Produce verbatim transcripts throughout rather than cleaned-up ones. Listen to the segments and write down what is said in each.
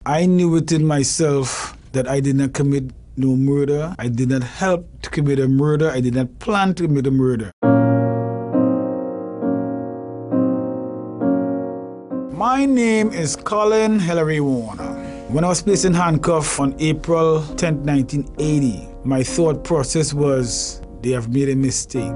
I knew within myself that I did not commit no murder. I did not help to commit a murder. I did not plan to commit a murder. My name is Colin Warner. When I was placed in handcuffs on April tenth, nineteen eighty, my thought process was, they have made a mistake.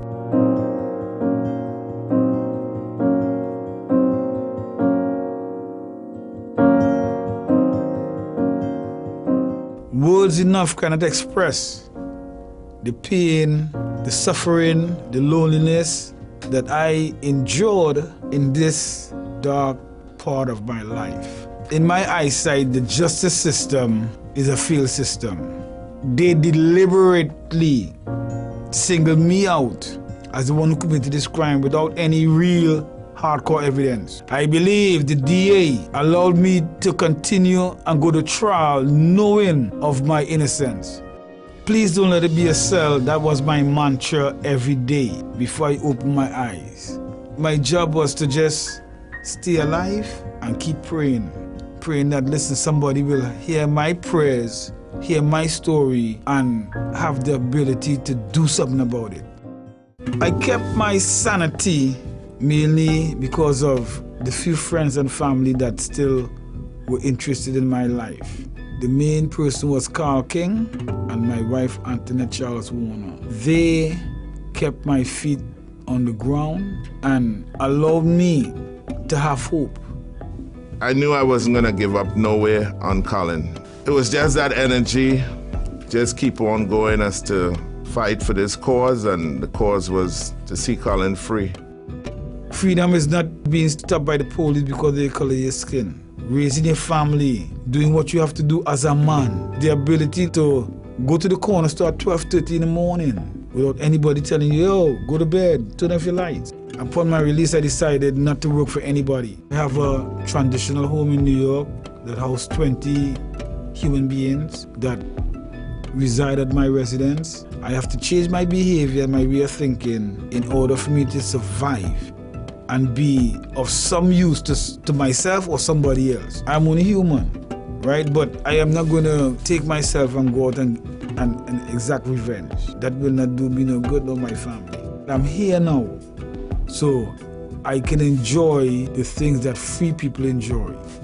Words enough cannot express the pain, the suffering, the loneliness that I endured in this dark part of my life. In my eyesight, the justice system is a failed system. They deliberately singled me out as the one who committed this crime without any real hardcore evidence. I believe the D A allowed me to continue and go to trial knowing of my innocence. Please don't let it be a cell. That was my mantra every day before I opened my eyes. My job was to just stay alive and keep praying. Praying that, listen, somebody will hear my prayers, hear my story, and have the ability to do something about it. I kept my sanity mainly because of the few friends and family that still were interested in my life. The main person was Carl King and my wife Antoinette Charles Warner. They kept my feet on the ground and allowed me to have hope. I knew I wasn't gonna give up nowhere on Colin. It was just that energy, just keep on going as to fight for this cause, and the cause was to see Colin free. Freedom is not being stopped by the police because they color your skin. Raising your family, doing what you have to do as a man. The ability to go to the corner store at twelve thirty in the morning without anybody telling you, yo, go to bed, turn off your lights. Upon my release, I decided not to work for anybody. I have a transitional home in New York that housed twenty human beings that reside at my residence. I have to change my behavior, my way of thinking in order for me to survive and be of some use to, to myself or somebody else. I'm only human, right? But I am not going to take myself and go out and, and, and exact revenge. That will not do me no good, nor my family. I'm here now, so I can enjoy the things that free people enjoy.